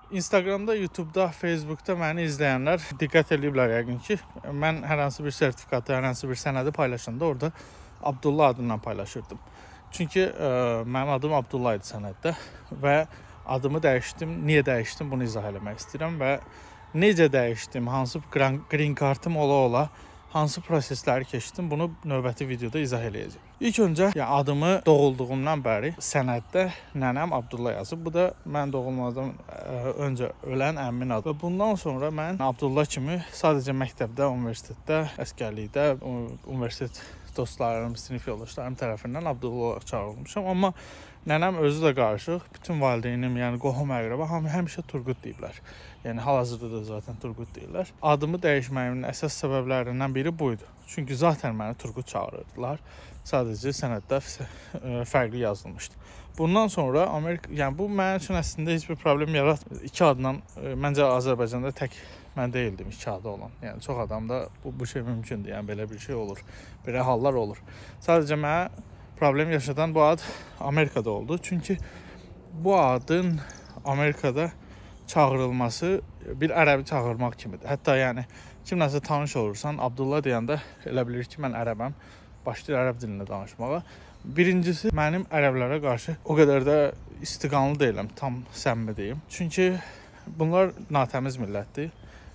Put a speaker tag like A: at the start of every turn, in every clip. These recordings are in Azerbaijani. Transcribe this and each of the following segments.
A: Instagramda, YouTube'da, Facebook'da məni izləyənlər diqqət ediblər yəqin ki, mən hər hansı bir sertifikatı, hər hansı bir sənədi paylaşanda orada Abdullah adından paylaşırdım. Çünki mənim adım Abdullah idi sənəddə və adımı dəyişdim. Niyə dəyişdim bunu izah eləmək istəyirəm və necə dəyişdim, hansı green kartım ola-ola hansı prosesləri keçdim, bunu növbəti videoda izah eləyəcəm. İlk öncə adımı doğulduğumdan bəri sənəddə nənəm Abdullah yazıb. Bu da mən doğulmadan öncə ölən əmmin adı. Və bundan sonra mən Abdullah kimi sadəcə məktəbdə, universitetdə, əskərlikdə, universitet dostlarım, sinif yoldaşlarım tərəfindən Abdullah olaraq çağırılmışam. Amma nənəm özü də qarışıq. Bütün valideynim, yəni qohum əqrəba həmişə Turqut deyiblər. Yəni hal-hazırda da zaten Turqut deyirlər. Adımı dəyişməyimin əsas səbəblərindən biri buydu. Çünki zaten məni Turqut çağırırdılar. Sadəcə sənəddə fərqli yazılmışdı. Bundan sonra yəni bu mənim üçün əslində heç bir problem yaratmır. İki adla, məncə Azərbaycanda tək mən deyildim iki adı olan. Yəni çox adamda bu şey mümkündür. Yəni belə bir şey olur. Belə hallar olur. Sadəcə mənə problem yaşadan bu ad Amerikada oldu. Çünki bu adın Amerikada çağırılması bir ərəbi çağırmaq kimidir. Hətta yəni kimləsə tanış olursan, Abdullah deyəndə elə bilir ki, mən ərəbəm. Başlayır ərəb dilində danışmağa. Birincisi, mənim ərəblərə qarşı o qədər də istiqanlı deyiləm, tam səmimi deyim. Çünki bunlar natəmiz millətdir.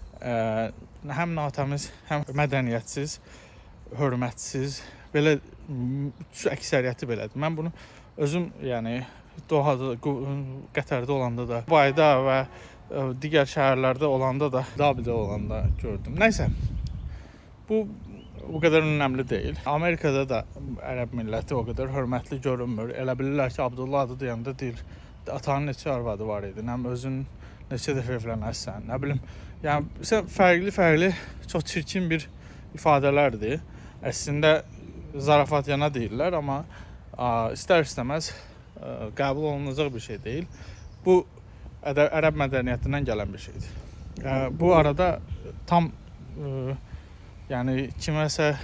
A: Həm natəmiz, həm mədəniyyətsiz, hörmətsiz, belə əksəriyyəti belədir. Mən bunu özüm, yəni Dohada, Qətərdə olanda da, Dubayda və digər şəhərlərdə olanda da, Dabidə olanda gördüm. Nəysə, bu o qədər önəmli deyil. Amerikada da ərəb milləti o qədər hörmətli görünmür. Elə bilirlər ki, Abdullah adı deyəndə deyir, atanın neçə arvadı var idi, nə özün neçə dəfə evlənəsən, nə bilim. Yəni, fərqli, çox çirkin bir ifadələrdir. Əslində, zarafat yana deyirlər, amma istər-istəməz qəbul olunacaq bir şey deyil. Bu, ərəb mədəniyyətindən gələn bir şeydir. Bu arada tam yəni kiməsə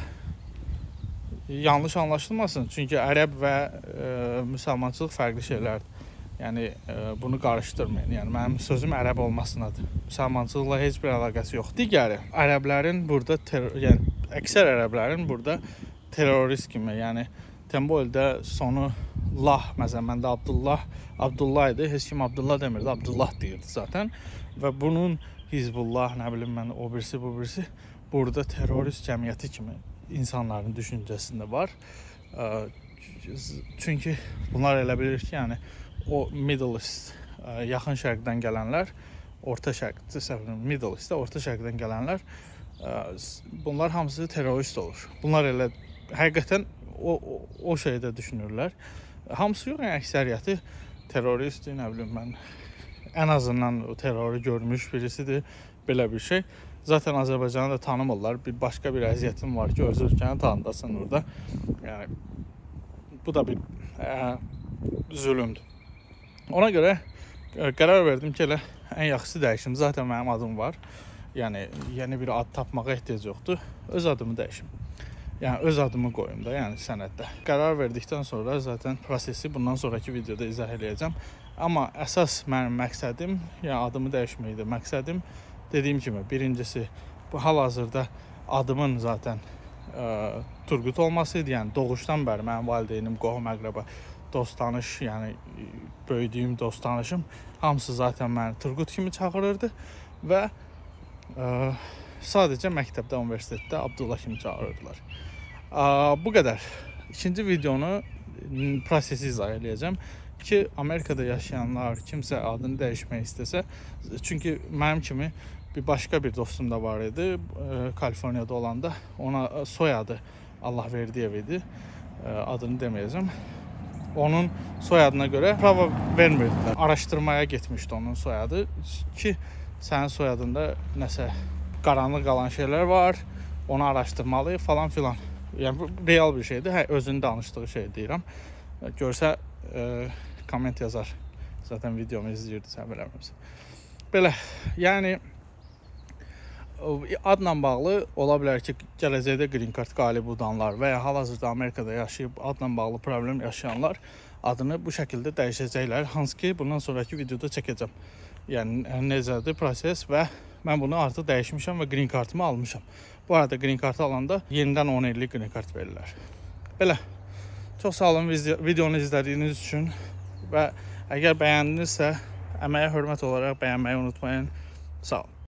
A: yanlış anlaşılmasın. Çünki ərəb və müsəlmançılıq fərqli şeylərdir. Yəni bunu qarışdırmayın. Yəni mənim sözüm ərəb olmasınadır. Müsəlmançılıqla heç bir əlaqəsi yox. Digəri, ərəblərin burada yəni əksər ərəblərin burada terrorist kimi, yəni temboldə sonu lah, məsələn məndə Abdullah idi. Heç kim Abdullah demirdi, Abdullah deyirdi zaten. Və bunun Hizbullah, nə bilim mən o birisi, bu birisi burada terrorist cəmiyyəti kimi insanların düşüncəsində var. Çünki bunlar elə bilir ki, yəni o Middle East, yaxın şərqdən gələnlər, orta şərq, Middle East, orta şərqdən gələnlər, bunlar hamısı terrorist olur. Bunlar elə həqiqətən o şeydə düşünürlər. Hamısı yox, yəni əksəriyyəti terroristdir, nə bilim mən ən azından o terroru görmüş birisidir, belə bir şey. Zaten Azərbaycanı da tanımırlar. Başqa bir əziyyətim var ki, öz ölkəni tanıdasın orada. Yəni bu da bir zülümdür. Ona görə qərar verdim ki, elə ən yaxşısı dəyişim. Zaten mənim adım var. Yəni yeni bir ad tapmağa ehtiyac yoxdur. Öz adımı dəyişim. Yəni öz adımı qoyum da, yəni sənəddə. Qərar verdikdən sonra zaten prosesi bundan sonraki videoda izah eləyəcəm. Amma əsas mənim məqsədim, yəni adımı dəyişməkdir məqsədim. Dediyim kimi, birincisi bu hal-hazırda adımın zaten Turqut olması idi. Yəni doğuşdan bəri mənim valideynim, qohum əqrəba, dost tanış, yəni böyüdüyüm dost tanışım hamısı zaten məni Turqut kimi çağırırdı və sadəcə məktəbdə, universitetdə Abdullah kimi çağırırdılar. Bu qədər. İkinci videonu prosesi izah eləyəcəm ki, Amerikada yaşayanlar kimsə adını dəyişmək istəsə, çünki mənim kimi başqa bir dostum da var idi, Kaliforniyada olanda, ona soyadı Allahverdiyev idi, adını deməyəcəm. Onun soyadına görə prava vermirdilər. Araşdırmaya getmişdi onun soyadı ki, sənin soyadında nəsə qaranlıq qalan şeylər var, onu araşdırmalıyıq falan filan. Yəni real bir şeydir, özünün danışdığı şey deyirəm. Görsə komment yazar. Zaten videomu izləyirdi, sən biləmirsən. Belə, yəni adla bağlı ola bilər ki, gələcəkdə green card qalibi udanlar və ya hal-hazırda Amerikada yaşayıb adla bağlı problem yaşayanlar adını bu şəkildə dəyişəcəklər. Hansı ki, bundan sonraki videoda çəkəcəm. yəni necədir proses və mən bunu artıq dəyişmişəm və green kartımı almışam. Bu arada green kartı alanda yenidən 10 illik green kart verirlər. Belə. Çox sağ olun videonu izlədiyiniz üçün və əgər bəyəndinizsə, əməyə hörmət olaraq bəyənməyi unutmayın. Sağ olun.